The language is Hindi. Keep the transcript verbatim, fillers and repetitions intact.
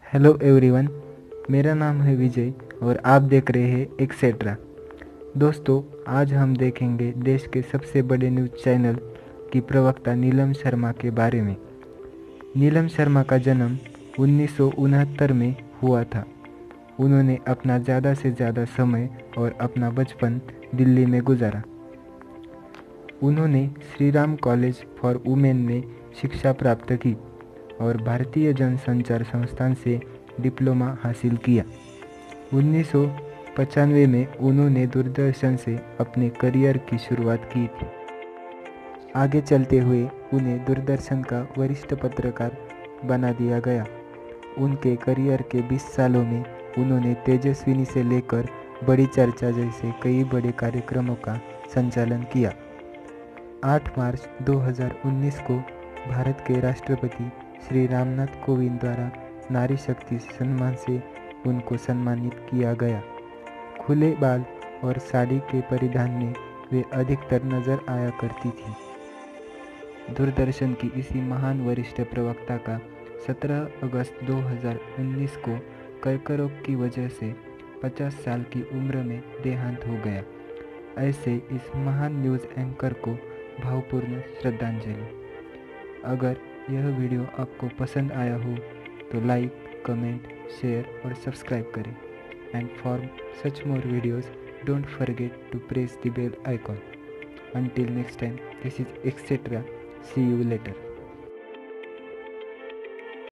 हेलो एवरीवन, मेरा नाम है विजय और आप देख रहे हैं एक्सेट्रा। दोस्तों, आज हम देखेंगे देश के सबसे बड़े न्यूज़ चैनल की प्रवक्ता नीलम शर्मा के बारे में। नीलम शर्मा का जन्म उन्नीस सौ उनहत्तर में हुआ था। उन्होंने अपना ज़्यादा से ज़्यादा समय और अपना बचपन दिल्ली में गुजारा। उन्होंने Shri Ram College for Women में शिक्षा प्राप्त की और भारतीय जनसंचार संस्थान से डिप्लोमा हासिल किया। उन्नीस सौ पचानवे में उन्होंने दूरदर्शन से अपने करियर की शुरुआत की थी। आगे चलते हुए उन्हें दूरदर्शन का वरिष्ठ पत्रकार बना दिया गया। उनके करियर के बीस सालों में उन्होंने तेजस्विनी से लेकर बड़ी चर्चा जैसे कई बड़े कार्यक्रमों का संचालन किया। आठ मार्च दो हज़ार उन्नीस को भारत के राष्ट्रपति श्री रामनाथ कोविंद द्वारा नारी शक्ति सम्मान से उनको सम्मानित किया गया। खुले बाल और साड़ी के परिधान में वे अधिकतर नजर आया करती थी। दूरदर्शन की इसी महान वरिष्ठ प्रवक्ता का सत्रह अगस्त दो हज़ार उन्नीस को कर्करोग की वजह से पचास साल की उम्र में देहांत हो गया। ऐसे इस महान न्यूज़ एंकर को भावपूर्ण श्रद्धांजलि। अगर यह वीडियो आपको पसंद आया हो तो लाइक, कमेंट, शेयर और सब्सक्राइब करें। And for such more videos don't forget to press the bell icon. Until next time, this is etcetera. See you later.